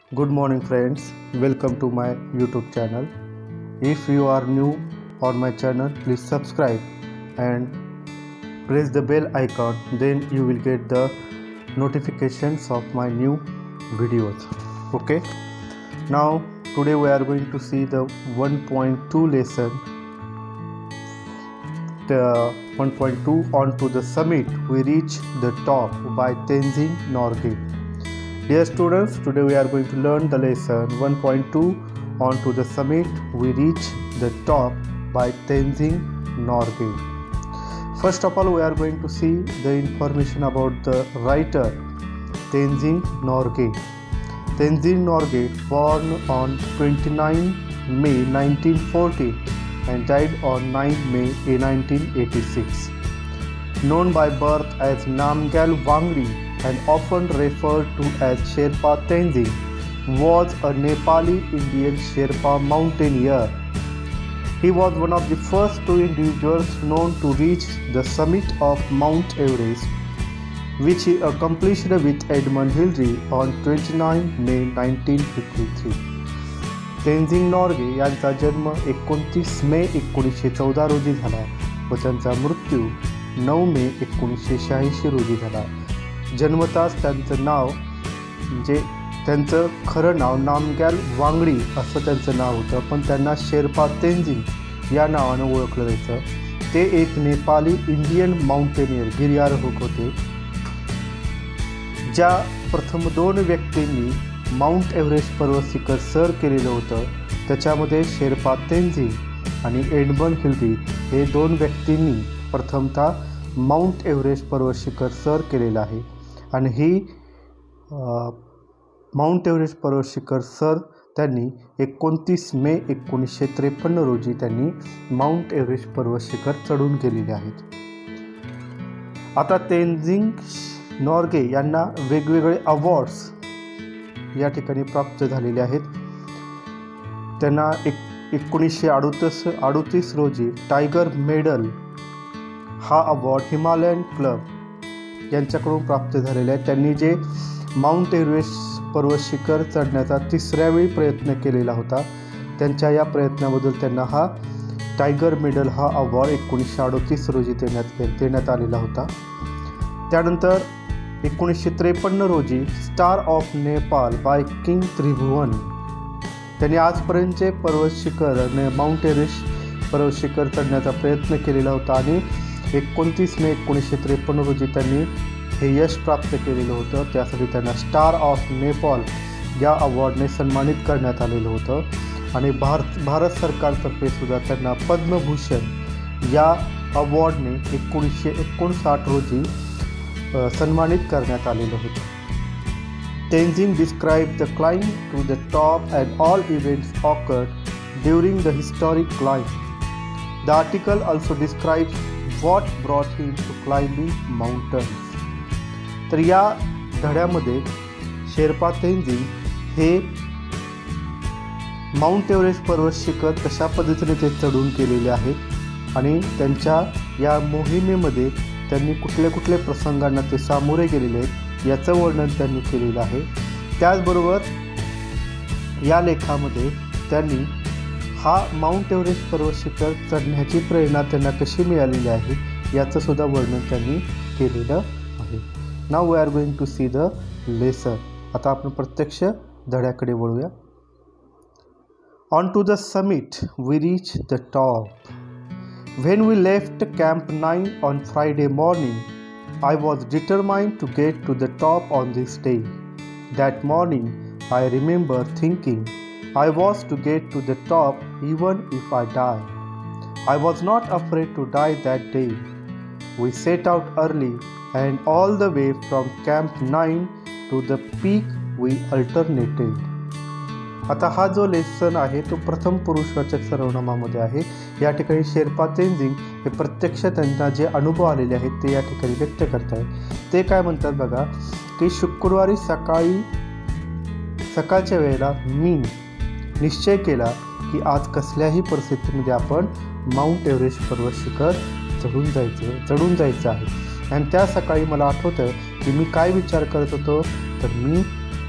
Good morning, friends. Welcome to my YouTube channel. If you are new on my channel, please subscribe and press the bell icon. Then you will get the notifications of my new videos. Okay. Now, today we are going to see the 1.2 lesson. The 1.2 On to the Summit. We reach the top by Tenzing Norgay. Dear students, today we are going to learn the lesson 1.2 On to the Summit, We Reach the Top by Tenzing Norgay. First of all, we are going to see the information about the writer Tenzing Norgay. Tenzing Norgay, born on 29 May 1940 and died on 9 May 1986. Known by birth as Namgyal Wangdi and often referred to as Sherpa Tenzing, was a Nepali Indian Sherpa mountaineer. He was one of the first two individuals known to reach the summit of Mount Everest, which he accomplished with Edmund Hillary on 29 May 1953. Tenzing Norgay यांचा जन्म 29 मे 1914 रोजी झाला व त्यांचा मृत्यू 9 मे 1986 रोजी झाला. जन्मताच त्यांचं नाव म्हणजे त्यांचं खरं नाव नामग्याल वांगडी असं त्यांचं नाव होतं, पण त्यांना शेर्पा तेनजिंग या नावानं ओळखलं जायचं. ते एक नेपाली इंडियन माउंटेनियर गिर्यारोहक होते. ज्या प्रथम 2 व्यक्तींनी माउंट एव्हरेस्ट पर्वत शिखर सर केलेलं होतं त्याच्यामध्ये शेर्पा तेनजिंग आणि एडमंड हिलरी हे 2 व्यक्तींनी प्रथमतः माउंट एव्हरेस्ट पर्वत शिखर सर केलेलं आहे. आणि ही माउंट एव्हरेस्ट पर्वत शिखर सर त्यांनी 29 मे 1953 रोजी त्यांनी माउंट एव्हरेस्ट पर्वत शिखर चढून गेलेले आहेत. आता तेनजिंग नॉर्गे यांना वेगवेगळे अवॉर्ड्स या ठिकाणी प्राप्त झालेले आहेत. त्यांना 1938 रोजी टायगर मेडल हा अवॉर्ड हिमालयन क्लब यांच्याकडून प्राप्त झालेला आहे. त्यांनी जे माउंट एव्हरेस्ट पर्वत शिखर चढण्याचा 3ऱ्या वेळी प्रयत्न केलेला होता, त्यांच्या या प्रयत्नाबद्दल त्यांना हा टायगर मेडल हा अवॉर्ड 1938 रोजी देण्यात आलेला होता. त्यानंतर 1953 रोजी star of Nepal by king Tribhuvan त्यांनी आजपर्यंतचे पर्वत शिखर माउंट एव्हरेस्ट पर्वत शिखर चढण्याचा प्रयत्न केलेला होता आणि 29 मे 1953 रोजी त्यांनी हे यश प्राप्त केलेलं होतं. त्यासाठी त्यांना स्टार ऑफ नेपाल या अवॉर्डने सन्मानित करण्यात आलेलं होतं आणि भारत सरकारतर्फे सुद्धा त्यांना पद्मभूषण या अवॉर्डने 1959 रोजी सन्मानित करण्यात आलेलं होतं. Tenzing describe the climb to the top and all events occurred during the historic climb. The article also describes what brought him to climbing mountains. तर या धड्यामध्ये शेर्पा तेनजिंग हे माउंट एव्हरेस्ट पर्वत शिखर कशा पद्धतीने ते चढून केलेले आहेत आणि त्यांच्या या मोहिमेमध्ये त्यांनी कुठल्या प्रसंगांना ते सामोरे गेलेले आहेत याचं वर्णन त्यांनी केलेलं आहे. त्याचबरोबर या लेखामध्ये त्यांनी हा माउंट एव्हरेस्ट पर्वत शिखर चढण्याची प्रेरणा त्यांना कशी मिळालेली आहे याचं सुद्धा वर्णन त्यांनी केलेलं आहे. Now we are going to see the lesson. आता आपण प्रत्यक्ष धड्याकडे वळूया. On to the summit we reach the top. When we left Camp 9 on Friday morning, I was determined to get to the top on this day. That morning, I remember thinking I was to get to the top even if I die. I was not afraid to die that day. We set out early and all the way from Camp 9 to the peak we alternated. आता हा जो lesson आहे तो प्रथम पुरुषवाचक सर्वनामामध्ये आहे. या ठिकाणी शेर्पा तेनजिंग हे प्रत्यक्ष त्यांना जे अनुभव आलेले आहेत ते या ठिकाणी व्यक्त करत आहेत. ते काय म्हणतात बघा की शुक्रवारी सकाळच्या वेळेला मी निश्चय केला की आज कसल्याही परिस्थितीमध्ये आपण माउंट एव्हरेस्ट पर्वत शिखर चढून जायचं आहे. आणि त्या सकाळी मला आठवतं की मी काय विचार करत होतो तर मी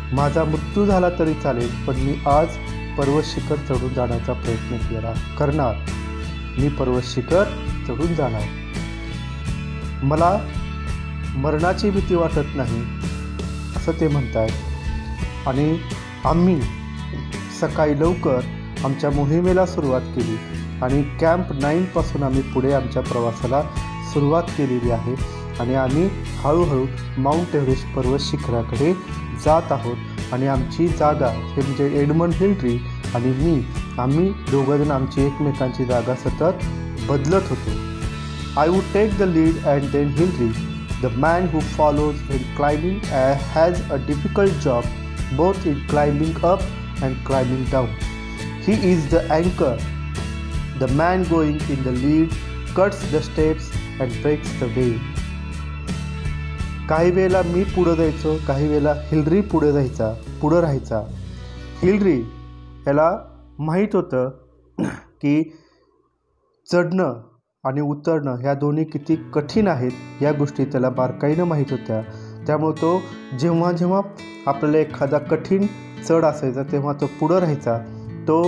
माझा मृत्यू झाला तरी चालेल, पण मी आज पर्वत शिखर चढून जाण्याचा प्रयत्न करणार. मी पर्वत शिखर चढून जाणार. मला मरणाची भीती वाटत नाही असं ते म्हणतात. आणि आम्ही सकाळी लवकर आमच्या मोहिमेला सुरुवात केली आणि कॅम्प 9 पासून आम्ही पुढे आमच्या प्रवासाला सुरुवात केलेली आहे आणि आम्ही हळूहळू माउंट एव्हरेस्ट पर्वत शिखराकडे जात आहोत. आणि आमची जागा हे म्हणजे एडमंड हिलरी आणि आम्ही दोघंजण आमची एकमेकांची जागा सतत बदलत होतो. I would take the lead and then Hillary, the man who follows when climbing has a difficult job both in climbing up and climbing down. He is the अँकर. The man going in the lead cuts the steps and breaks the way. काही वेळेला मी पुढं जायचो, काही वेळेला Hillary पुढं राहायचा. Hillary याला माहीत होतं की चढणं आणि उतरणं ह्या दोन्ही किती कठीण आहेत या गोष्टी त्याला बारकाईनं माहीत होत्या. त्यामुळे तो जेव्हा जेव्हा आपल्याला एखादा कठीण चढ असायचा तेव्हा तो पुढं राहायचा. तो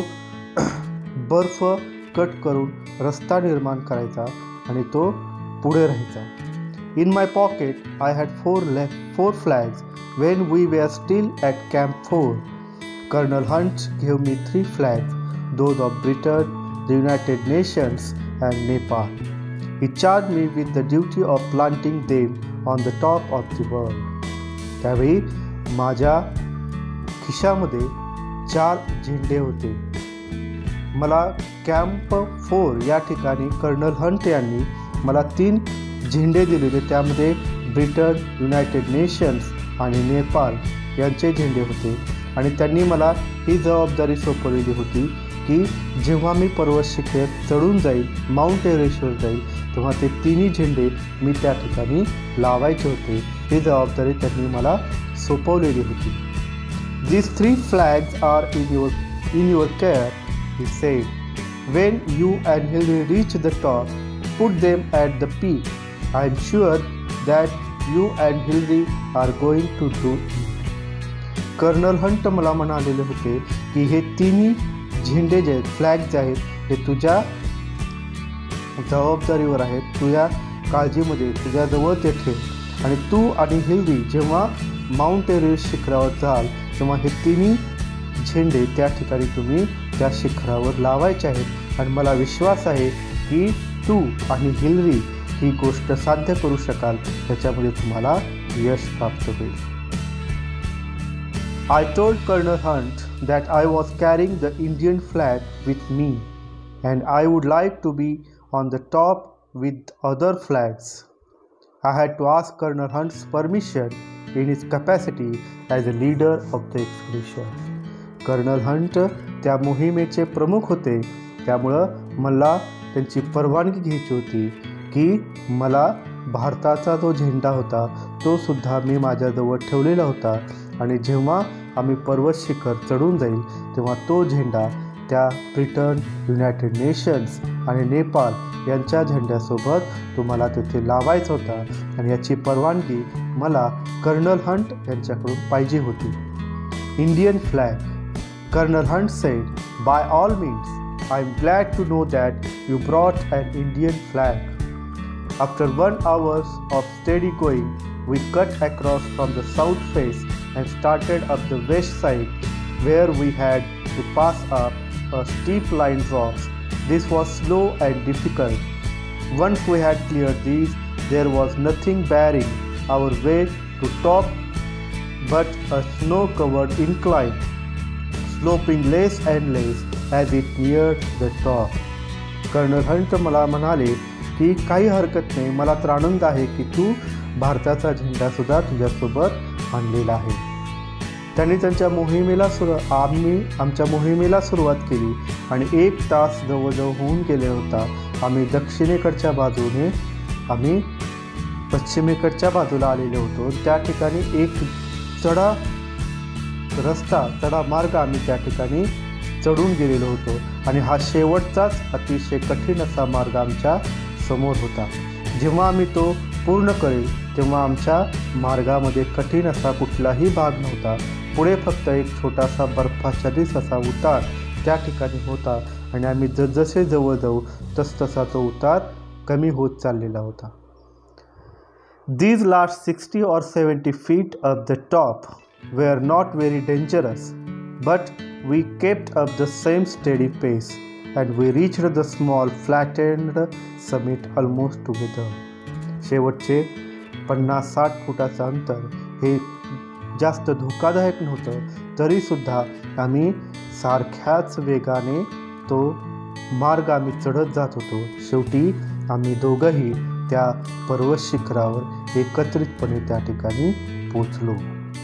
बर्फ कट करून रस्ता निर्माण करायचा आणि तो पुढे राहायचा. In my pocket, I had four flags when we were still at Camp 4. Colonel Hunt gave me 3 flags, those of Britain, the United Nations, and Nepal. He charged me with the duty of planting them on the top of the world. त्यावेळी माझ्या खिशामध्ये 4 झेंडे होते. मला camp 4 या ठिकाणी colonel Hunt यांनी मला 3 झेंडे दिलेले. त्यामध्ये ब्रिटन, युनायटेड नेशन्स आणि नेपाळ यांचे झेंडे होते. आणि त्यांनी मला ही जबाबदारी सोपवलेली होती की जेव्हा मी पर्वत शिखर चढून जाईल, माउंट एव्हरेस्टवर जाईल, तेव्हा ते 3ही झेंडे मी त्या ठिकाणी लावायचे होते. ही जबाबदारी त्यांनी मला सोपवलेली होती. These 3 flags are in your care, he said. When you and Hillary reach the top, put them at the peak. I am sure that you and Hillary are going to do it. Colonel Hunt मला म्हणालेले होते की हे 3ही झेंडे जे आहेत, flag जे आहेत, हे तुझ्या जबाबदारीवर आहेत, तुझ्या काळजीमध्ये, तुझ्याजवळ ते ठेव. आणि तू आणि हिलरी जेव्हा माउंट एव्हरेस्ट शिखरावर जाल तेव्हा हे 3ही झेंडे त्या ठिकाणी तुम्ही त्या शिखरावर लावायचे आहेत. आणि मला विश्वास आहे की तू आणि हिलरी ही गोष्ट साध्य करू शकाल, त्याच्यामध्ये तुम्हाला यश प्राप्त होईल. I told Colonel Hunt that I was carrying the Indian flag with me and I would like to be on the top with other flags. I had to ask Colonel Hunt's permission in his capacity as a leader of the expedition. Colonel Hunt त्या मोहिमेचे प्रमुख होते, त्यामुळं मला त्यांची परवानगी घ्यायची होती की मला भारताचा जो झेंडा होता तो सुद्धा मी माझ्याजवळ ठेवलेला होता. आणि जेव्हा आम्ही पर्वत शिखर चढून जाईल तेव्हा तो झेंडा त्या ब्रिटन, युनायटेड नेशन्स आणि नेपाळ यांच्या झेंड्यासोबत तुम्हाला तिथे लावायचा होता. आणि याची परवानगी मला कर्नल हंट यांच्याकडून पाहिजे होती. Indian flag. Colonel Hunt said, "By all means, I am glad to know that you brought an Indian flag." After 1 hour of steady going, we cut across from the south face and started up the west side, where we had to pass up a steep line rocks. This was slow and difficult. Once we had cleared these, there was nothing barring our way to top but a snow-covered incline, sloping less and less as it neared the top. Colonel Hunt मला म्हणाले की काही हरकत नाही, मला तर आनंद आहे की तू भारताचा झेंडासुद्धा तुझ्यासोबत आणलेला आहे. त्यांनी त्यांच्या मोहिमेला आमच्या मोहिमेला सुरुवात केली आणि 1 तास जवळजवळ होऊन गेले होता. आम्ही दक्षिणेकडच्या बाजूने पश्चिमेकडच्या बाजूला आलेलो होतो. त्या ठिकाणी एक चढा मार्ग आम्ही त्या ठिकाणी चढून गेलेलो होतो आणि हा शेवटचाच अतिशय कठीण असा मार्ग आमच्या समोर होता. जेव्हा आम्ही तो पूर्ण करेल तेव्हा आमच्या मार्गामध्ये कठीण असा कुठलाही भाग नव्हता. पुढे फक्त एक छोटासा बर्फाच्छादित असा उतार त्या ठिकाणी होता आणि आम्ही जसजसे जवळ जाऊ तसतसा तो उतार कमी होत चाललेला होता. These last 60 or 70 feet up the top were not very dangerous, but we kept up the same steady pace and we reached the small flattened summit almost together. शेवटचे 50-60 फुटाचं अंतर हे जास्त धोकादायक नव्हतं, तरीसुद्धा आम्ही सारख्याच वेगाने तो मार्ग आम्ही चढत जात होतो. शेवटी आम्ही दोघंही त्या पर्वत शिखरावर एकत्रितपणे त्या ठिकाणी पोचलो.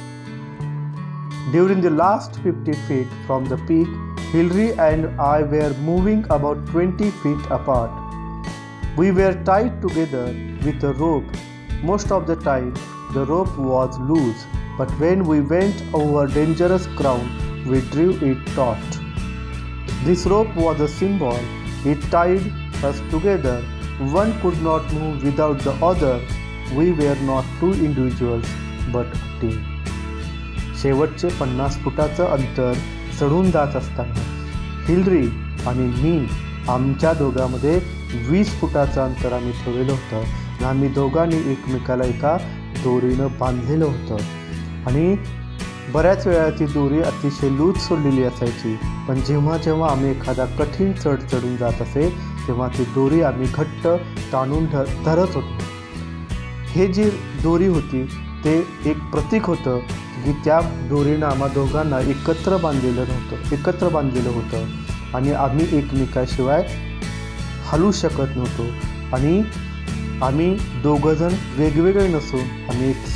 During the last 50 feet from the peak, Hillary and I were moving about 20 feet apart. We were tied together with a rope. Most of the time, the rope was loose, but when we went over dangerous ground, we drew it taut. This rope was a symbol. It tied us together. One could not move without the other. We were not two individuals, but a team. शेवटचे 50 फुटाचं अंतर चढून जात असताना Hillary आणि मी आमच्या दोघांमध्ये 20 फुटाचं अंतर आम्ही ठेवलेलं होतं आणि आम्ही दोघांनी एकमेकाला एका दोरीनं बांधलेलं होतं. आणि बऱ्याच वेळा ती दोरी अतिशय लूज सोडलेली असायची, पण जेव्हा जेव्हा आम्ही एखादा कठीण चढ चढून जात असे तेव्हा ती दोरी आम्ही घट्ट ताणून धरत होतो. हे जी दोरी होती ते एक प्रतीक होतं की त्या दोरीनं आम्हा दोघांना एकत्र बांधलेलं होतं आणि आम्ही एकमेकाशिवाय हलू शकत नव्हतो. आणि आम्ही दोघंजण वेगवेगळे नसून आम्ही एक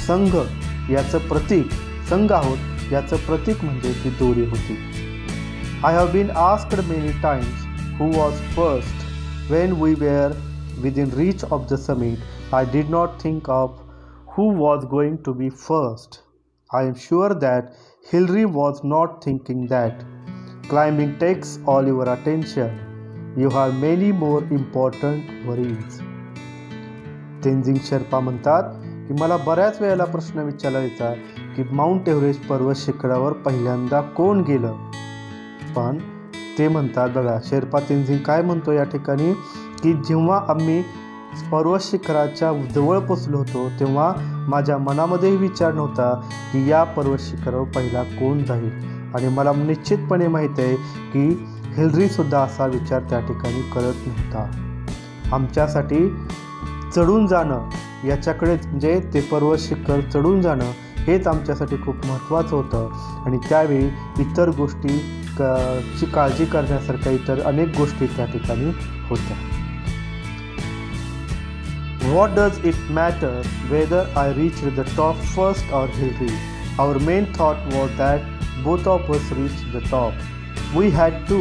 संघ आहोत याचं प्रतीक म्हणजे ती दोरी होती. I have been asked many times who was first. When we were within reach of the summit, I did not think of who was going to be first. I am sure that Hillary was not thinking that. Climbing takes all your attention. You have many more important worries. Tenzing Sherpa म्हणतात की मला बऱ्याच वेळेला प्रश्न विचारायचा की mount Everest पर्वत शिखरावर पहिल्यांदा कोण गेलं. पण ते म्हणतात बघा, शेर्पा तेनजिंग काय म्हणतो या ठिकाणी की जेव्हा आम्ही पर्वत शिखराच्या जवळ पोचलो होतो तेव्हा माझ्या मनामध्येही विचार नव्हता की या पर्वत शिखरावर पहिला कोण जाईल. आणि मला निश्चितपणे माहीत आहे की हिलरीसुद्धा असा विचार त्या ठिकाणी करत नव्हता. आमच्यासाठी चढून जाणं याच्याकडे म्हणजे ते पर्वत शिखर चढून जाणं हेच आमच्यासाठी खूप महत्त्वाचं होतं. आणि त्यावेळी इतर गोष्टी ची काळजी करण्यासारख्या इतर अनेक गोष्टी त्या ठिकाणी होत्या. What does it matter whether I reached the top first or Hillary? Our main thought was that both of us reached the top. We had to.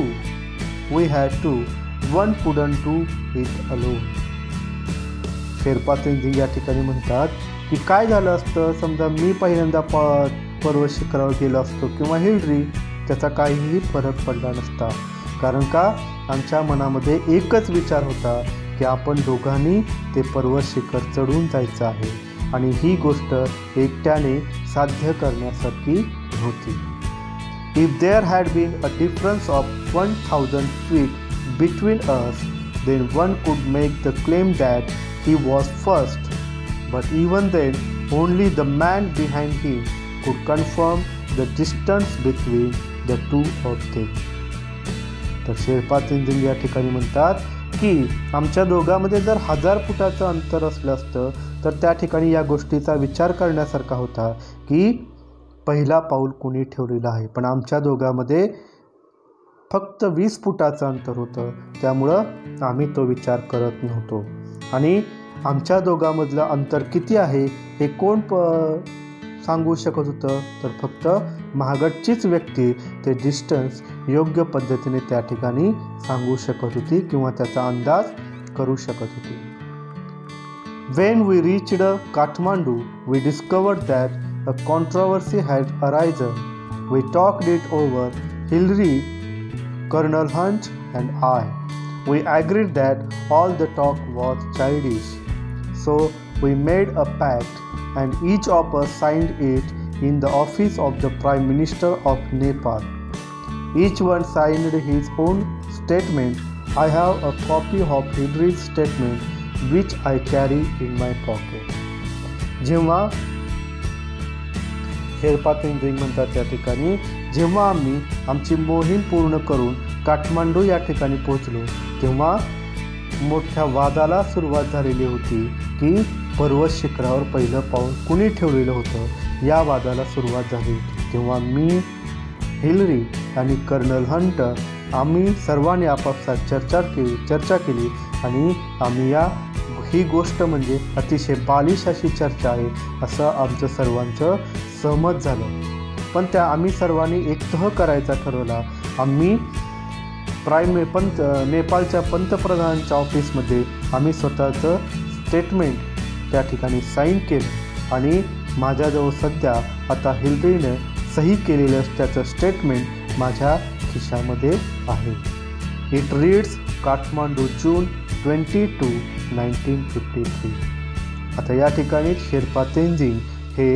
One couldn't do it alone. Sherpa Tenzing या ठिकाणी म्हणतात की काय झालं असतं समजा मी पहिल्यांदा पर्वत शिखरावर गेलो असतो किंवा हिलरी, त्याचा काहीही फरक पडला नसता. कारण का आमच्या मनामध्ये एकच विचार होता की आपण दोघांनी ते पर्वत शिखर चढून जायचं आहे आणि ही गोष्ट एकट्याने साध्य करण्यासारखी नव्हती. If there had been a difference of 1000 feet between us, then one could make the claim that he was first. But even then, only the man behind him could confirm the distance between the two of them. तर शेर्पा तेनजिंग या ठिकाणी म्हणतात की आमच्या दोघांमध्ये जर 1000 फुटाचं अंतर असलं असतं तर त्या ठिकाणी या गोष्टीचा विचार करण्यासारखा होता की पहिला पाऊल कोणी ठेवलेला आहे. पण आमच्या दोघांमध्ये फक्त 20 फुटाचं अंतर होतं, त्यामुळं आम्ही तो विचार करत नव्हतो. आणि आमच्या दोघांमधलं अंतर किती आहे हे कोण सांगू शकत होतं तर फक्त महागडचीच व्यक्ती ते डिस्टन्स योग्य पद्धतीने त्या ठिकाणी सांगू शकत होती किंवा त्याचा अंदाज करू शकत होती. When we reached Kathmandu, we discovered that a controversy had arisen. We talked it over, Hillary, Colonel Hunt and I. We agreed that all the talk was childish. So we made a pact and each of us signed it in the office of the Prime Minister of Nepal. Each one signed his own statement. I have a copy of Hillary's statement which I carry in my pocket. जेव्हा शेर्पा तेंजिंग म्हणतात त्या ठिकाणी, जेव्हा आम्ही आमची मोहीम पूर्ण करून काठमांडू या ठिकाणी पोहोचलो तेव्हा मोठ्या वादाला सुरुवात झालेली होती की पर्वत शिखरावर पहिलं पाऊल कुणी ठेवलेलं होतं, या वादाला सुरुवात झाली होती. तेव्हा मी, हिलरी आणि कर्नल हंटर आम्ही सर्वांनी आपापसात चर्चा केली आणि आम्ही ही गोष्ट म्हणजे अतिशय बालिश अशी चर्चा आहे असं आमचं सर्वांचं सहमत झालं. पण आम्ही सर्वांनी एक तह करायचा ठरवला. आम्ही नेपाळच्या पंतप्रधानांच्या ऑफिसमध्ये आम्ही स्वतःचं स्टेटमेंट त्या ठिकाणी साईन केलं आणि माझ्याजवळ सध्या आता हिलरीने सही केलेलं त्याचं स्टेटमेंट माझ्या खिशामध्ये आहे. It reads Kathmandu June 22, 1953. आता या ठिकाणी शेर्पा तेंजिंग हे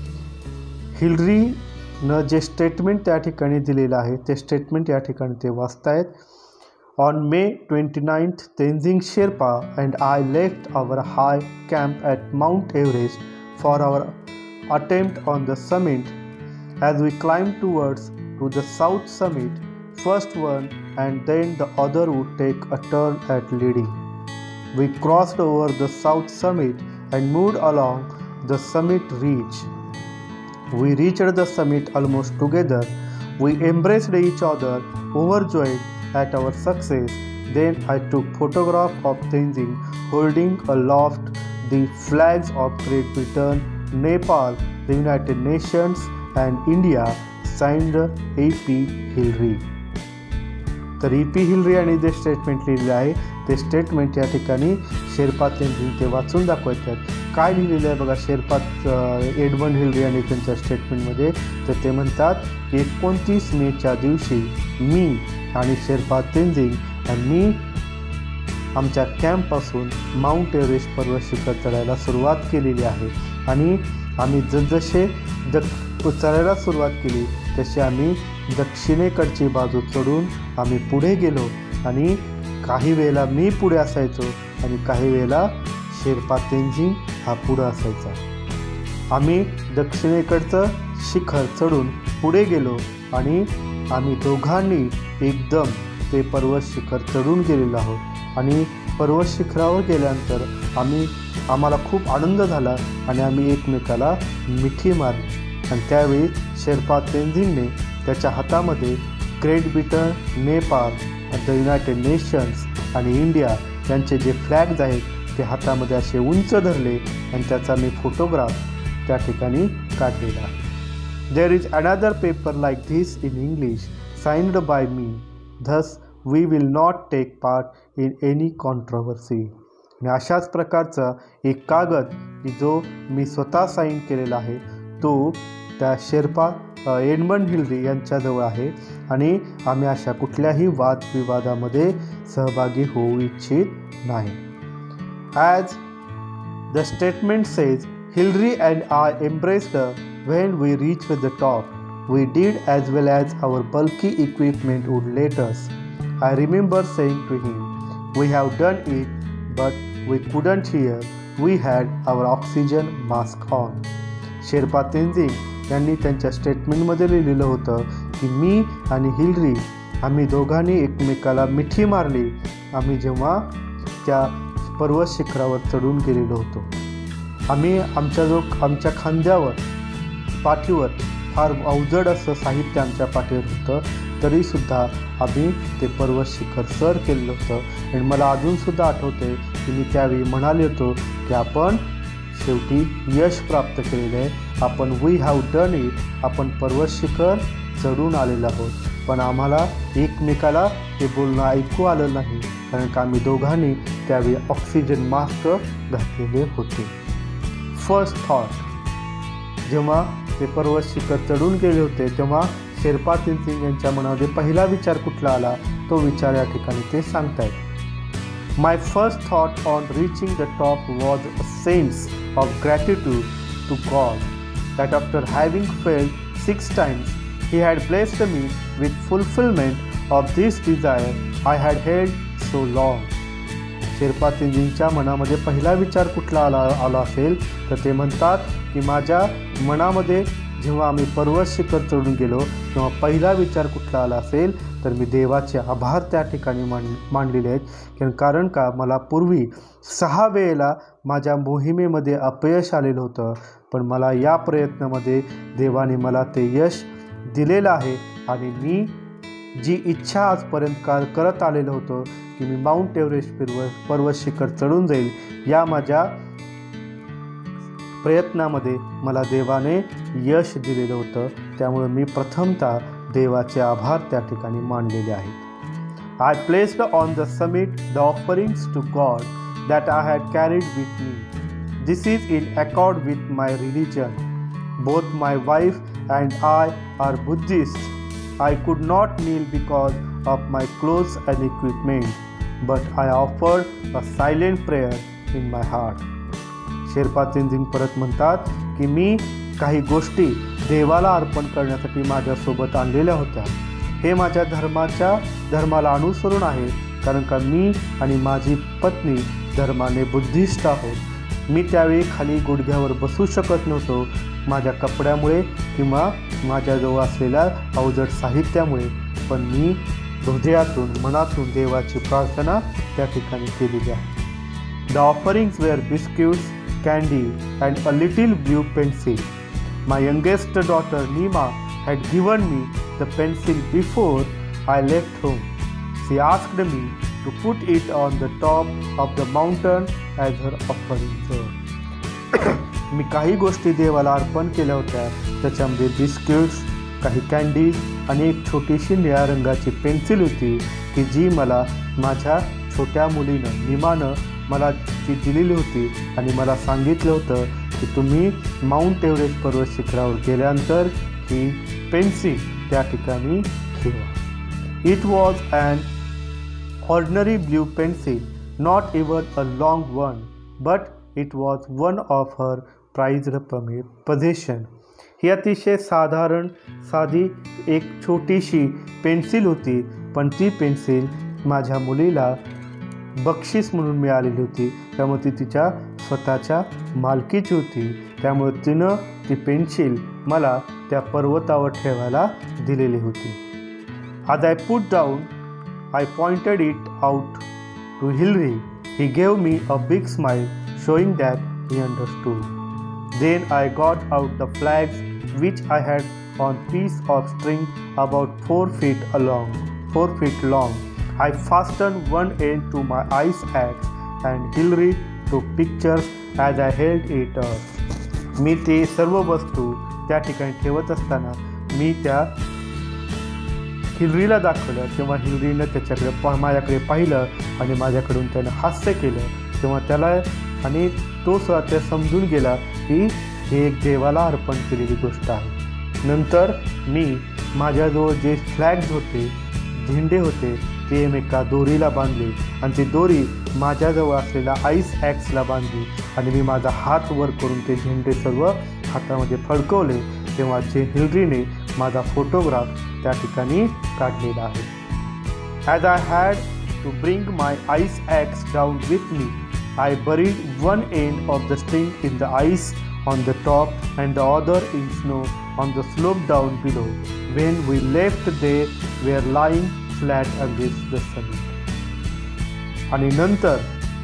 हिलरीनं जे स्टेटमेंट त्या ठिकाणी दिलेलं आहे ते स्टेटमेंट या ठिकाणी ते वाचतायत. On May 29th, Tenzing Sherpa and I left our high camp at Mount Everest for our attempt on the summit. As we climbed towards to the south summit, first one and then the other would take a turn at leading. We crossed over the south summit and moved along the summit ridge. We reached the summit almost together. We embraced each other, overjoyed at our success. Then I took photograph of Tenzing holding aloft the flags of Great Britain, Nepal, the United Nations and India. Signed A.P. Hillary. तर E.P. Hillary आणि जे statement लिहिलेलं आहे ते statement या ठिकाणी शेर्पा तेंजिंग ते वाचून दाखवतात. काय लिहिलेलं आहे बघा शेर्पा एडमंड हिलरी आणि त्यांच्या स्टेटमेंटमध्ये. तर ते म्हणतात की 29 मेच्या दिवशी मी आणि शेर्पा तेंजिंग आणि आमच्या कॅम्पपासून माउंट एव्हरेस्ट पर्वत शिखर चढायला सुरुवात केलेली आहे आणि आम्ही जसजसे चढायला सुरुवात केली तशी आम्ही दक्षिणेकडची बाजू चढून आम्ही पुढे गेलो आणि काही वेळेला मी पुढे असायचो आणि काही वेळेला शेर्पा तेंजिंग हा पुढे असायचा. आम्ही दक्षिणेकडचं शिखर चढून पुढे गेलो आणि आम्ही दोघांनी एकदम ते पर्वत शिखर चढून गेलेलो आहोत आणि पर्वत शिखरावर गेल्यानंतर आम्हाला खूप आनंद झाला आणि आम्ही एकमेकाला मिठी मारली. आणि त्यावेळी शेर्पा तेंजिंगने त्याच्या हातामध्ये Great Britain, Nepal, the United Nations आणि इंडिया यांचे जे फ्लॅग्स आहेत ते हातामध्ये असे उंच धरले आणि त्याचा मी फोटोग्राफ त्या ठिकाणी काढलेला आहे. There is another paper like this in English signed by me. Thus we will not take part in any controversy. आणि अशाच प्रकारचा एक कागद जो मी स्वतः साईन केलेला आहे तो त्या शेर्पा एडमंड हिलरी यांच्याजवळ आहे आणि आम्ही अशा कुठल्याही वादविवादामध्ये सहभागी होऊ इच्छित नाही. As the statement says, Hillary and I embraced her when we reached the top. We did as well as our bulky equipment would let us. I remember saying to him, "We have done it, but we couldn't hear. We had our oxygen mask on." Sherpa Tenzing यांनी त्यांच्या स्टेटमेंटमध्ये लिहिलेलं होतं की मी आणि Hillary आम्ही दोघांनी एकमेकाला मिठी मारली आम्ही जेव्हा त्या पर्वत शिखरावर चढून गेलेलो होतो. आम्ही आमच्या खांद्यावर पाठीवर फार अवजड असं साहित्य आमच्या पाठीवर होतं तरीसुद्धा आम्ही ते पर्वत शिखर सर केलेलं होतं. आणि मला अजूनसुद्धा आठवते की मी त्यावेळी म्हणाले होतो की आपण शेवटी यश प्राप्त केलेलं आहे. आपण वी हॅव डन इट. आपण पर्वत शिखर चढून आलेलो आहोत. पण आम्हाला एकमेकाला ते बोलणं ऐकू आलं नाही कारण का आम्ही दोघांनी त्यावेळी ऑक्सिजन मास्क घातलेले होते. फर्स्ट थॉट जेव्हा ते पर्वत शिखर चढून गेले होते तेव्हा शेर्पा तेंजिंग यांच्या मनामध्ये पहिला विचार कुठला आला तो विचार या ठिकाणी ते सांगतायत. My first thought on reaching the top was a sense of gratitude to God. that after having failed 6 times, He had blessed me with fulfillment of this desire I had held so long. Sherpa तेंजिंगच्या मनामध्ये पहिला विचार कुठला आला असेल तर ते म्हणतात की माझ्या मनामध्ये जेव्हा आम्ही पर्वत शिखर चढून गेलो तेव्हा पहिला विचार कुठला आला असेल तर मी देवाचे आभार त्या ठिकाणी मानलेले आहेत. कारण का मला पूर्वी 6 वेळेला माझ्या मोहिमेमध्ये अपयश आलेलं होतं, पण मला या प्रयत्नामध्ये देवाने मला ते यश दिलेलं आहे. आणि मी जी इच्छा आजपर्यंत करत आलेलं होतं की मी माउंट एव्हरेस्ट पर्वत शिखर चढून जाईल, या माझ्या प्रयत्नामध्ये मला देवाने यश दिलेलं होतं. त्यामुळे मी प्रथमतः देवाचे आभार त्या ठिकाणी मानलेले आहेत. I placed on the summit the offerings to God that I had carried with me. This is in accord with my religion. Both my wife and I are Buddhists. I could not kneel because of my clothes and equipment, but I offered a silent prayer in my heart. Sherpa Tenzing परत म्हणतात की मी काही गोष्टी देवाला अर्पण करण्यासाठी माझ्यासोबत आणलेल्या होत्या. हे माझ्या धर्माला अनुसरून आहे, कारण का मी आणि माझी पत्नी धर्माने बुद्धिस्ट आहोत. मी त्यावेळी खाली गुडघ्यावर बसू शकत नव्हतो माझ्या कपड्यामुळे किंवा माझ्याजवळ असलेल्या अवजड साहित्यामुळे, पण मी हृदयातून मनातून देवाची प्रार्थना त्या ठिकाणी केलेली आहे. The offerings were biscuits, candy and a little blue pencil. My youngest daughter Nima had given me the pencil before I left home. She asked me to put it on the top of the mountain as her offering. मी काही गोष्टी देवाला अर्पण केल्या होत्या. त्याच्यामध्ये biscuits, काही candies आणि एक छोटीशी निळ्या रंगाची पेन्सिल होती की जी मला माझ्या छोट्या मुलीनं निमानं मला ती दिलेली होती आणि मला सांगितलं होतं की तुम्ही माउंट एव्हरेस्ट पर्वत शिखरावर गेल्यानंतर ही पेन्सिल त्या ठिकाणी ठेवा. It was an ordinary blue pencil, not even a long one, but it was one of her prized possession. ही अतिशय साधी एक छोटीशी पेन्सिल होती, पण ती पेन्सिल माझ्या मुलीला बक्षीस म्हणून मिळालेली होती. त्यामुळे ती तिच्या स्वतःच्या मालकीची होती. त्यामुळे तिनं ती पेन्सिल मला त्या पर्वतावर ठेवायला दिलेली होती. As I put down, I pointed it out to Hillary. He gave me a big smile, showing that he understood. Then I got out the flags which I had on piece of string about 4 feet long. I fastened one end to my ice axe and Hillary took pictures as I held it up. मी ते सर्व वस्तू त्या ठिकाणी ठेवत असताना मी त्या हिलरीला दाखवलं. तेव्हा हिलरीनं त्याच्याकडे माझ्याकडे पाहिलं आणि माझ्याकडून त्यानं हास्य केलं. तेव्हा त्याला आणि तो स्वतः समजून गेला की हे एक देवाला अर्पण केलेली गोष्ट आहे. नंतर मी माझ्याजवळ जे फ्लॅग्स होते, झेंडे होते, ते मी एका दोरीला बांधले आणि ती दोरी माझ्याजवळ असलेल्या आईस ॲक्सला बांधली आणि मी माझा हात वर करून ते झेंडे सर्व हातामध्ये फडकवले. तेव्हा जे हिलरीने माझा फोटोग्राफ त्या ठिकाणी काढलेला आहे. As I had to bring my ice axe down with me, I buried one end of the string in the ice on the top and the other in snow on the slope down below. When we left they were lying flat against the summit. आणि नंतर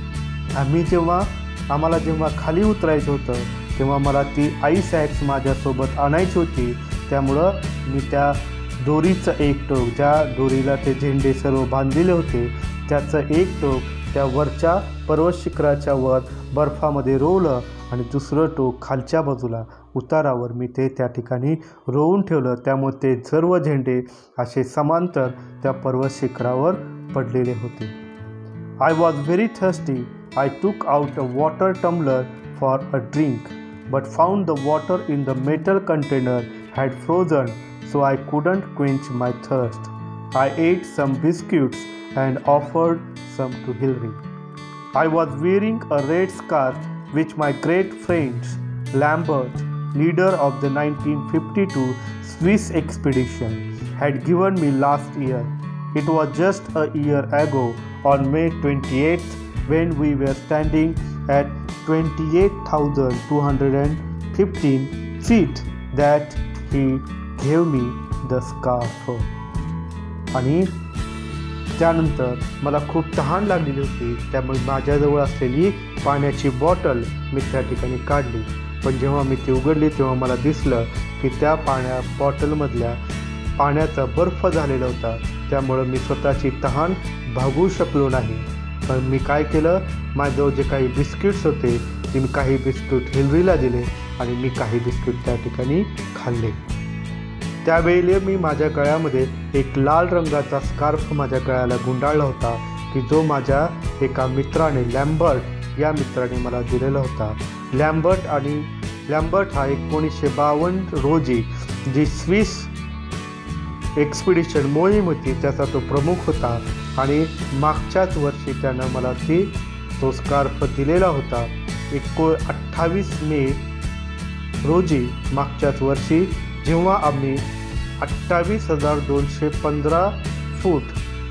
आम्हाला जेव्हा खाली उतरायचं होतं तेव्हा मला ती आईस ॲक्स माझ्यासोबत आणायची होती. त्यामुळं मी त्या दोरीचं एक टोक, ज्या दोरीला ते झेंडे सर्व बांधलेले होते, त्याचं एक टोक त्या वरच्या पर्वत शिखराच्या वर बर्फामध्ये रोवलं आणि दुसरं टोक खालच्या बाजूला उतारावर मी ते त्या ठिकाणी रोवून ठेवलं. त्यामुळे ते सर्व झेंडे असे समांतर त्या पर्वत शिखरावर पडलेले होते. I was very thirsty. I took out a water tumbler for a drink, but found the water in the metal container had frozen, so I couldn't quench my thirst. I ate some biscuits and offered some to Hillary. I was wearing a red scarf which my great friends Lambert leader of the 1952 Swiss expedition, had given me last year. It was just a year ago, on May 28th, when we were standing at 28,215 feet, that he gave me the scarf. आणि त्यानंतर मला खूप तहान लागलेली होती, त्यामुळे माझ्याजवळ असलेली पाण्याची बॉटल मी त्या ठिकाणी काढली. पण जेव्हा मी ती उघडली तेव्हा मला दिसलं की त्या बॉटलमधल्या पाण्याचा बर्फ झालेला होता. त्यामुळं मी स्वतःची तहान भागवू शकलो नाही. पण मी काय केलं, माझ्याजवळ जे काही बिस्किट्स होते ते मी काही बिस्किट हिलरीला दिले आणि मी काही बिस्किट त्या ठिकाणी खाल्ले. त्यावेळी मी माझ्या गळ्यामध्ये एक लाल रंगाचा स्कार्फ माझ्या गळ्याला गुंडाळला होता की जो माझ्या एका मित्राने, लॅम्बर्ट या मित्राने मला दिलेला होता. लॅम्बर्ट हा 1952 रोजी जी स्विस एक्सपिडिशन मोहीम होती त्याचा तो प्रमुख होता आणि मागच्याच वर्षी त्यानं मला तो स्कार्फ दिलेला होता. 28 मे रोजी मागच्याच वर्षी जेव्हा आम्ही 28,215 फूट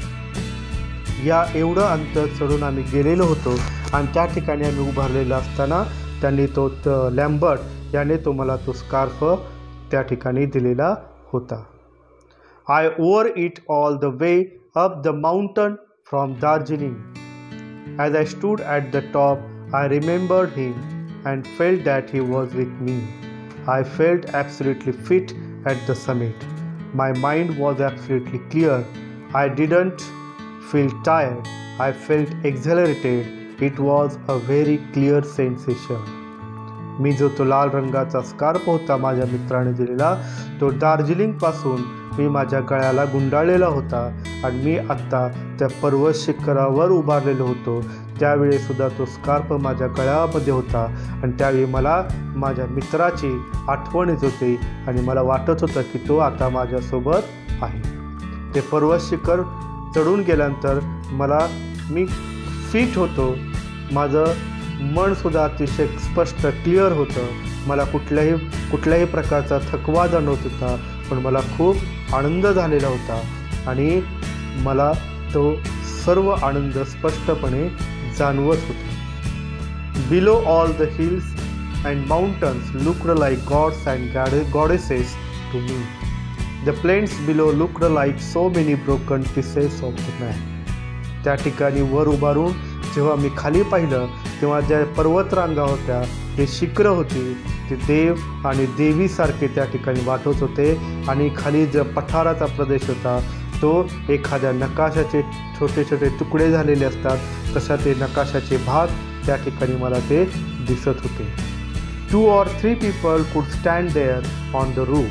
या एवढं अंतर चढून आम्ही गेलेलो होतो आणि त्या ठिकाणी आम्ही उभारलेला असताना त्यांनी लॅम्बर्ट याने मला तो स्कार्फ त्या ठिकाणी दिलेला होता. I wore it all the way up the mountain from Darjeeling. As I stood at the top, I remembered him and felt that he was with me. I felt absolutely fit at the summit. My mind was absolutely clear. I didn't feel tired. I felt exhilarated. It was a very clear sensation. मी तो लाल रंगाचा scarf होता माझ्या मित्राने दिलेला, तो दार्जिलिंगपासून मी माझ्या गळ्याला गुंडाळलेला होता आणि मी आत्ता त्या पर्वत शिखरावर उभारलेलो होतो. त्यावेळीसुद्धा तो स्कार्फ माझ्या गळ्यामध्ये होता आणि त्यावेळी मला माझ्या मित्राची आठवण येत होती आणि मला वाटत होतं की तो आता माझ्यासोबत आहे. ते पर्वत शिखर चढून गेल्यानंतर मी फिट होतो. माझं मनसुद्धा अतिशय स्पष्ट क्लिअर होतं. मला कुठल्याही प्रकारचा थकवा जाणवत होता, पण मला खूप आनंद झालेला होता आणि मला तो सर्व आनंद स्पष्टपणे जाणवत होता. Below all the hills and mountains looked like gods and goddesses to me. The plains below looked like so many broken pieces of the man. त्या ठिकाणी वर उभारून जेव्हा मी खाली पाहिलं तेव्हा ज्या पर्वतरांगा होत्या, ते शिखरं होती, ते देव आणि देवीसारखे त्या ठिकाणी वाटत होते आणि खाली जो पठाराचा प्रदेश होता तो एखाद्या नकाशाचे छोटे छोटे तुकडे झालेले असतात तशा ते नकाशाचे भाग त्या ठिकाणी मला ते दिसत होते. 2 or 3 people could stand there on the roof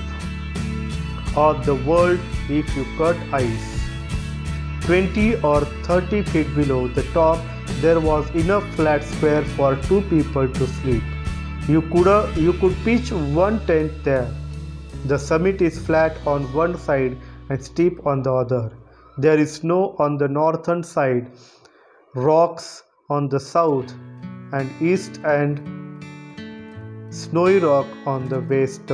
of the world if you cut ice. 20 or 30 feet below the top there was enough flat square for 2 people to sleep. You could pitch one tent there. The summit is flat on one side and steep on the other. There is snow on the northern side, rocks on the south and east, and snowy rock on the west.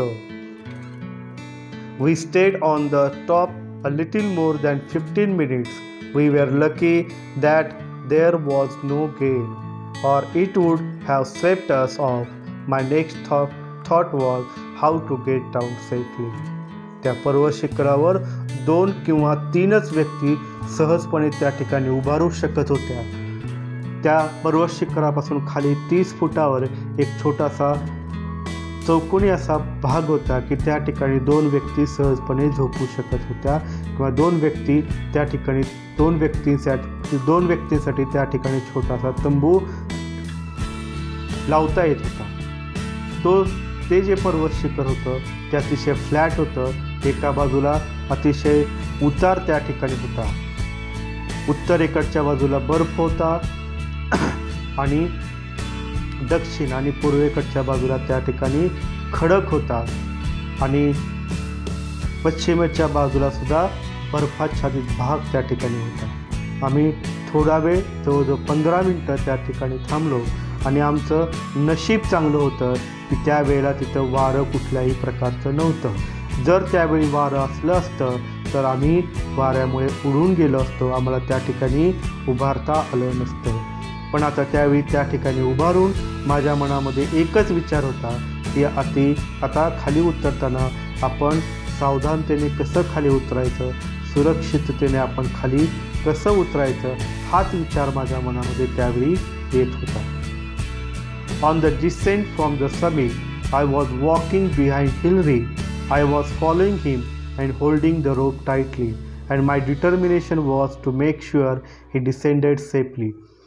We stayed on the top a little more than 15 minutes. We were lucky that there was no gale, or it would have swept us off. My next thought was how to get down safely. त्या पर्वत शिखरावर 2 किंवा 3च व्यक्ती सहजपणे त्या ठिकाणी उभारू शकत होत्या. त्या पर्वत शिखरापासून खाली 30 फुटावर एक छोटासा चौकोनी असा भाग होता की त्या ठिकाणी 2 व्यक्ती सहजपणे झोपू शकत होत्या किंवा 2 व्यक्ती त्या ठिकाणी 2 व्यक्तींसाठी त्या ठिकाणी छोटासा तंबू लावता येत होता. ते जे पर्वत शिखर होतं ते अतिशय फ्लॅट होतं. एका बाजूला अतिशय उतार त्या ठिकाणी होता. उत्तरेकडच्या बाजूला बर्फ होता आणि दक्षिण आणि पूर्वेकडच्या बाजूला त्या ठिकाणी खडक होता आणि पश्चिमेच्या बाजूला सुद्धा बर्फाच्छादित भाग त्या ठिकाणी होता. आम्ही थोडा वेळ जवळजवळ 15 मिनटं त्या ठिकाणी थांबलो आणि आमचं नशीब चांगलं होतं की त्यावेळेला तिथं वारं कुठल्याही प्रकारचं नव्हतं. जर त्यावेळी वारं असलं असतं तर आम्ही वाऱ्यामुळे उडून गेलो असतो, आम्हाला त्या ठिकाणी उभारता आलं नसतं. पण आता त्यावेळी त्या ठिकाणी उभारून माझ्या मनामध्ये एकच विचार होता की आता खाली उतरताना आपण सावधानतेने कसं खाली उतरायचं, सुरक्षिततेने आपण खाली कसं उतरायचं, हाच विचार माझ्या मनामध्ये त्यावेळी येत होता. On the descent from the summit, I was walking behind Hillary. I was following him and holding the rope tightly, and my determination was to make sure he descended safely.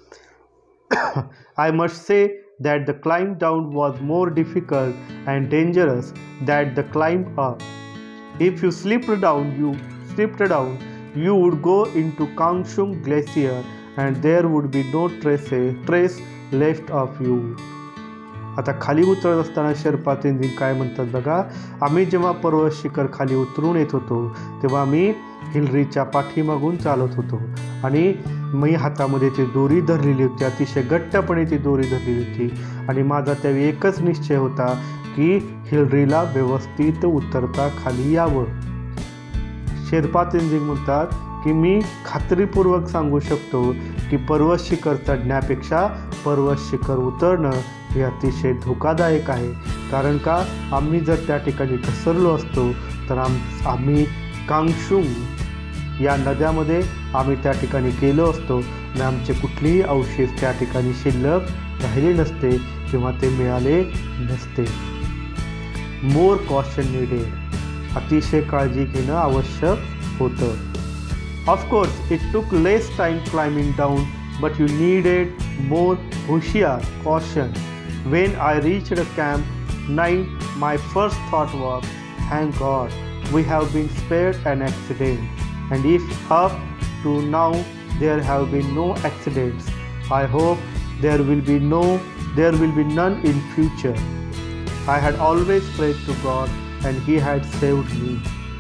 I must say that the climb down was more difficult and dangerous than the climb up. If you slipped down, you would go into Kangshung Glacier and there would be no trace left of you. आता खाली उतरत असताना शेर्पा तेंजिंग काय म्हणतात बघा, आम्ही जेव्हा पर्वत शिखर खाली उतरून येत होतो तेव्हा आम्ही हिलरीच्या पाठीमागून चालत होतो आणि मी हातामध्ये ती दोरी धरलेली होती, अतिशय घट्टपणे ती दोरी धरलेली होती आणि माझा त्यावेळी एकच निश्चय होता की हिलरीला व्यवस्थित उतरता खाली यावं. शेर्पा तेंजिंग म्हणतात की मी खात्रीपूर्वक सांगू शकतो की पर्वत शिखर चढण्यापेक्षा पर्वत शिखर उतरणं हे अतिशय धोकादायक आहे. कारण का, आम्ही जर त्या ठिकाणी घसरलो असतो तर आम्ही कांगशुंग या नद्यामध्ये आम्ही त्या ठिकाणी गेलो असतो आणि आमचे कुठलेही अवशेष त्या ठिकाणी शिल्लक राहिले नसते किंवा ते मिळाले नसते. मोर कॉशन नीडेड, अतिशय काळजी घेणं आवश्यक होतं. Of course it took less time climbing down but you needed more hushiyar caution. When I reached Camp 9, my first thought was, thank God, we have been spared an accident. And if up to now there have been no accidents, I hope there will be none in future. I had always prayed to God and He had saved me.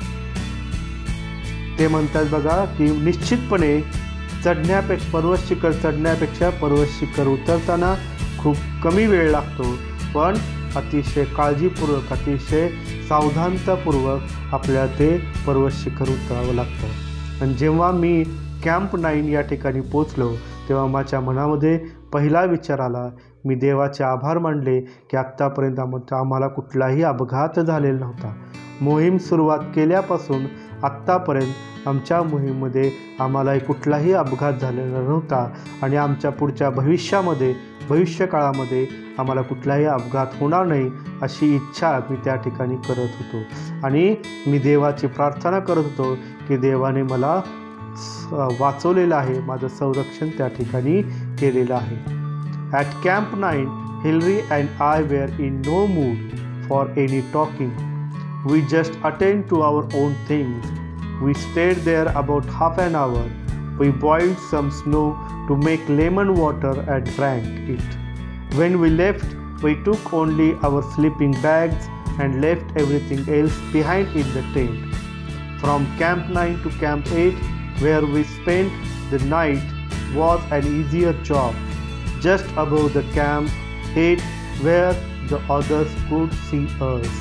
ते म्हणतात बघा की निश्चितपणे पर्वत शिखर चढण्यापेक्षा पर्वत शिखर उतरताना खूप कमी वेळ लागतो, पण अतिशय काळजीपूर्वक अतिशय सावधानतापूर्वक आपल्याला ते पर्वत शिखर उतरावं लागतं. आणि जेव्हा मी कॅम्प 9 या ठिकाणी पोचलो तेव्हा माझ्या मनामध्ये पहिला विचार आला, मी देवाचे आभार मानले की आत्तापर्यंत आम्हाला कुठलाही अपघात झालेला नव्हता. मोहीम सुरुवात केल्यापासून आत्तापर्यंत आमच्या मोहीममध्ये आम्हाला कुठलाही अपघात झालेला नव्हता आणि आमच्या पुढच्या भविष्यकाळामध्ये आम्हाला कुठलाही अपघात होणार नाही अशी इच्छा मी त्या ठिकाणी करत होतो आणि मी देवाची प्रार्थना करत होतो की देवाने मला वाचवलेलं आहे, माझं संरक्षण त्या ठिकाणी केलेलं आहे. At camp 9, Hillary and I were in no mood for any talking. We just attend to our own things. We stayed there about half an hour. We boiled some snow to make lemon water and drank it. When we left, we took only our sleeping bags and left everything else behind in the tent. From Camp 9 to Camp 8, where we spent the night, was an easier job. Just above the Camp 8, where the others could see us.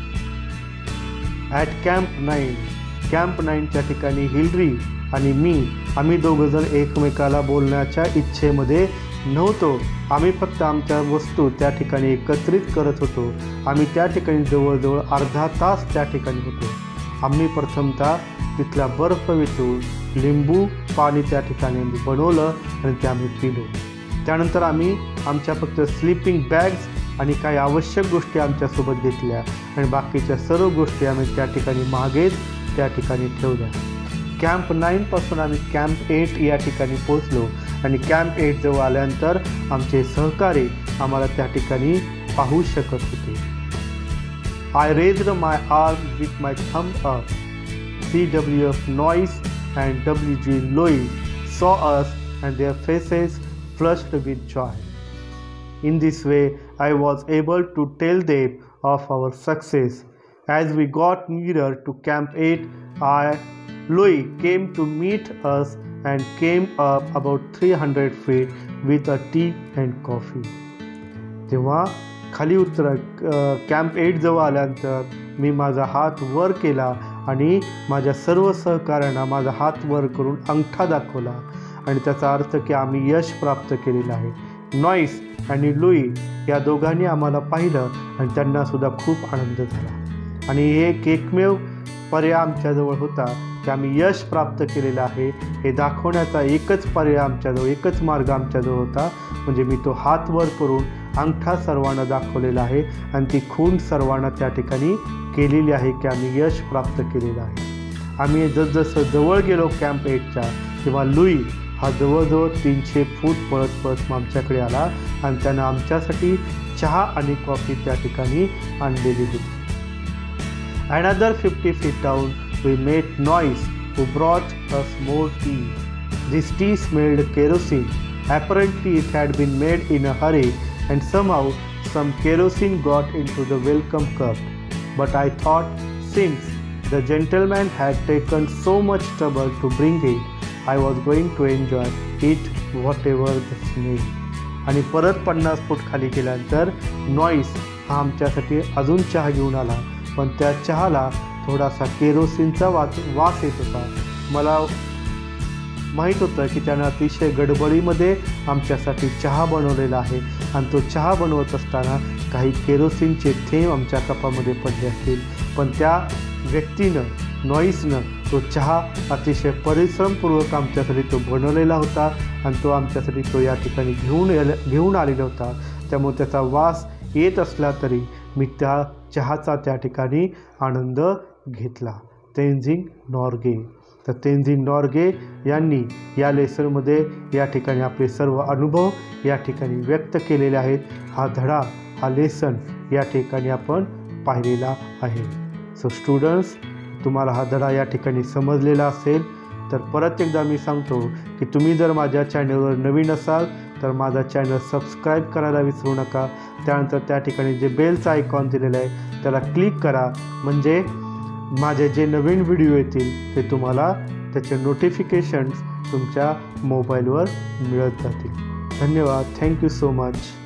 At camp 9च्या ठिकाणी Hillary आणि आम्ही दोघंजण एकमेकाला बोलण्याच्या इच्छेमध्ये नव्हतो. आम्ही फक्त आमच्या वस्तू त्या ठिकाणी एकत्रित करत होतो. आम्ही त्या ठिकाणी जवळजवळ अर्धा तास त्या ठिकाणी होतो. आम्ही प्रथमतः तिथला बर्फ वितळून लिंबू पाणी त्या ठिकाणी बनवलं आणि ते आम्ही पिलो. त्यानंतर आम्ही आमच्या फक्त स्लीपिंग बॅग्स आणि काही आवश्यक गोष्टी आमच्यासोबत घेतल्या आणि बाकीच्या सर्व गोष्टी आम्ही त्या ठिकाणी मागेच त्या ठिकाणी ठेवल्या. कॅम्प 9पासून आम्ही कॅम्प 8 या ठिकाणी पोचलो आणि कॅम्प 8 जवळ आल्यानंतर आमचे सहकारी आम्हाला त्या ठिकाणी पाहू शकत होते. I raised my arm with my thumb up. CWF Noyes and WG Loy saw us and their faces flushed with joy. In this way, I was able to tell them of our success. As we got nearer to Camp 8, Louis came to meet us and came up about 300 feet with a tea and coffee. तेव्हा खाली camp 8 जवळ आल्यानंतर मी माझा हात वर केला आणि माझ्या सर्व सहकाऱ्यांना माझा हात वर करून अंगठा दाखवला आणि त्याचा अर्थ की आम्ही यश प्राप्त केलेलं आहे. नॉईस आणि लुई या दोघांनी आम्हाला पाहिलं आणि त्यांनासुद्धा खूप आनंद झाला आणि हे एकमेव पर्याय आमच्याजवळ होता की आम्ही यश प्राप्त केलेलं आहे हे दाखवण्याचा एकच पर्याय आमच्याजवळ, एकच मार्ग आमच्याजवळ होता, म्हणजे मी तो हात वर करून अंगठा सर्वांना दाखवलेला आहे आणि ती खूण सर्वांना त्या ठिकाणी केलेली आहे की आम्ही यश प्राप्त केलेलं आहे. आम्ही जसजसं जवळ गेलो कॅम्प 8च्या तेव्हा लुई हा जवळजवळ 300 फूट पळत पळत आमच्याकडे आला आणि त्यानं आमच्यासाठी चहा आणि कॉफी त्या ठिकाणी आणलेली होती. Another 50 feet down we met Noise, who brought us more tea. This tea smelled kerosene. Apparently it had been made in a hurry and somehow some kerosene got into the welcome cup. But I thought, since the gentleman had taken so much trouble to bring it, I was going to enjoy it whatever the smell. आणि परत 50 फूट खाली गेल्यानंतर noise हा आमच्यासाठी अजून चहा घेऊन आला, पण त्या चहाला थोडासा केरोसिनचा वास येत होता. मला माहीत होतं की त्यानं अतिशय गडबडीमध्ये आमच्यासाठी चहा बनवलेला आहे आणि तो चहा बनवत असताना काही केरोसिनचे थेंब आमच्या कपामध्ये पडले असतील, पण त्या व्यक्तीनं नॉईसनं तो चहा अतिशय परिश्रमपूर्वक आमच्यासाठी तो बनवलेला होता आणि तो आमच्यासाठी तो या ठिकाणी घेऊन आलेला होता. त्यामुळे त्याचा वास येत असला तरी मी त्या चहाचा त्या ठिकाणी आनंद घेतला. तेन्झिंग नॉर्गे. तर तेन्झिंग नॉर्गे यांनी या लेसनमध्ये या ठिकाणी आपले सर्व अनुभव या ठिकाणी व्यक्त केलेले आहेत. हा धडा, हा लेसन या ठिकाणी आपण पाहिलेला आहे. सो स्टुडंट्स, तुम्हाला हा धडा या ठिकाणी समजलेला असेल तर परत एकदा मी सांगतो की तुम्ही जर माझ्या चॅनलवर नवीन असाल तर माझा चॅनल सबस्क्राईब करायला विसरू नका. त्यानंतर त्या ठिकाणी जे बेलचा आयकॉन दिलेला आहे त्याला क्लिक करा, म्हणजे माझे जे नवीन व्हिडिओ येतील ते तुम्हाला त्याचे नोटिफिकेशन्स तुमच्या मोबाईलवर मिळत जातील. धन्यवाद. Thank you so much.